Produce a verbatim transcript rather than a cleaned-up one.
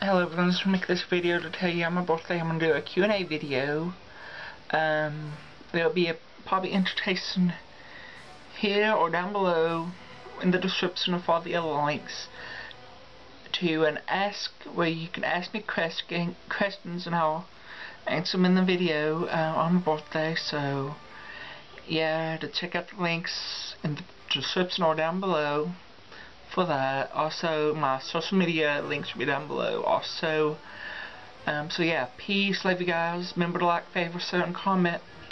Hello everyone, just want to make this video to tell you on my birthday I'm going to do a Q and A video. Um, there'll be a probably invitation here or down below in the description of all the other links to an ask where you can ask me question, questions and I'll answer them in the video uh, on my birthday. So yeah, to check out the links in the description or down below for that. Also, my social media links will be down below. Also, um, so yeah, peace, love you guys. Remember to like, favorite, share, and comment.